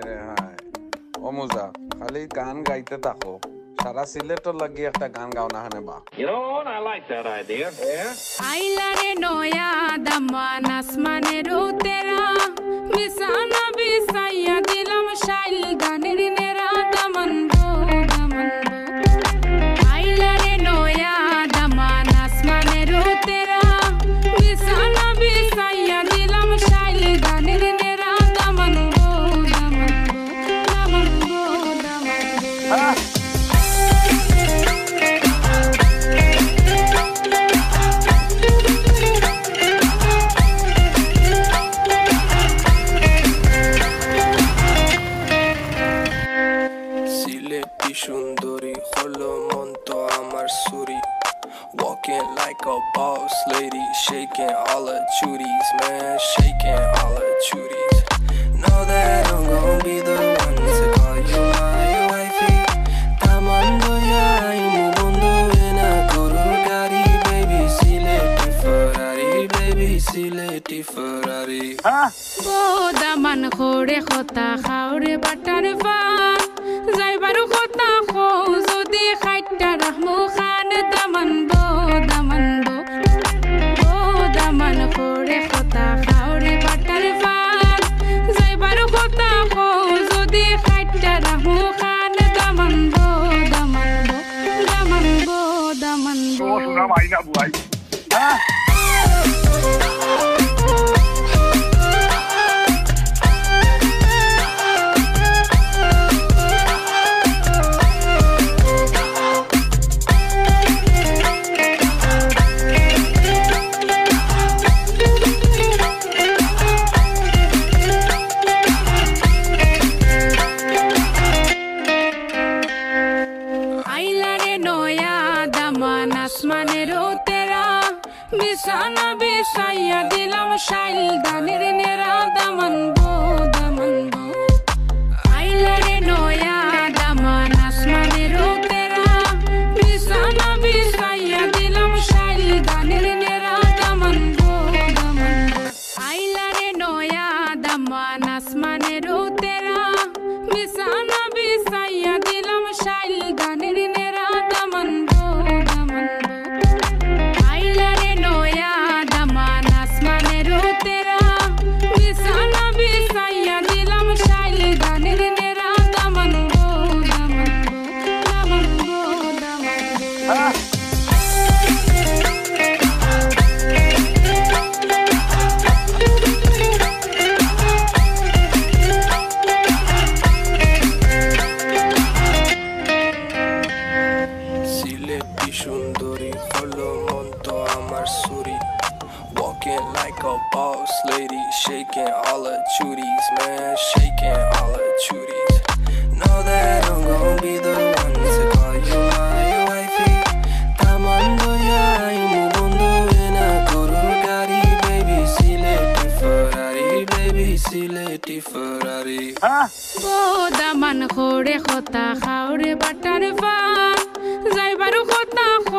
রে হায় ও মুজা খালি গান গাইতে থাকো সারা সিলেটর লাগি একটা গান গাও না হানে বা You know what? I like that idea. Yeah. आइला रे नोया दमान आसमाने रो तेरा मिसाना बिसाया दिलम शाइल गाने रे नेरा दमन दो आइला रे नोया दमान आसमाने रो तेरा मिसाना बिसाया दिलम शाइल गाने रे नेरा दमन दो Shunduri, holo monto amar suri. Walking like a boss lady, shaking all her chuties, man, shaking all her chuties. Know that I'm gon' be the one to call you my wifey. Tamando ya imu bondo ena kurugari, baby, sileti Ferrari, baby, sileti Ferrari. Go daman khore khota khaure batar va. Zaibaru khota kho zodi khaita rahmu khan daman bo daman khore khota khaure batar va Zaibaru khota kho zodi khaita rahmu khan daman bo Oh, sudah main nak buai. Bisana bisaya dilam shail ganir nera daman bo aila re noya daman asmane ro tera bisana bisaya dilam shail ganir nera daman bo aila re noya daman asmane ro tera bisana bisaya dilam shail ganir nera daman bo Walking like a boss lady, shaking all her chuties, man, shaking all her chuties. Know that I'm gon' be the one to call you my wifey. Tamando ya imu bondo ena kurugari, baby, sileti Ferrari, baby, sileti Ferrari. Go daman khore khota khaure batar va Zaibaru khota